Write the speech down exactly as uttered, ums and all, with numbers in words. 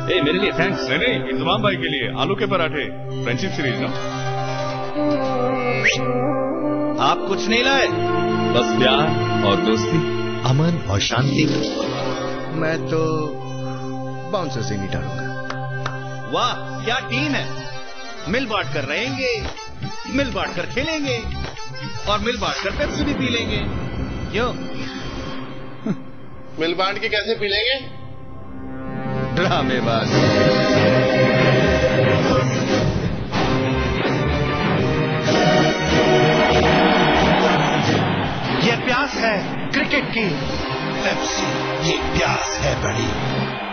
ए, मेरे लिए थैंक्स। नहीं नहीं, इंतमाम भाई के लिए आलू के पराठे, फ्रेंडशिप सीरीज ना। आप कुछ नहीं लाए? बस प्यार और दोस्ती, अमन और शांति। मैं तो बाउंसर से नहीं डालूंगा। वाह, क्या टीम है। मिल बांट कर रहेंगे, मिल बांट कर खेलेंगे और मिल बांट कर पेप्सी भी पी लेंगे। क्यों? मिल बांट के कैसे पी लेंगे? ड्रामेबाज। ये प्यास है क्रिकेट की, पेप्सी ये प्यास है बड़ी।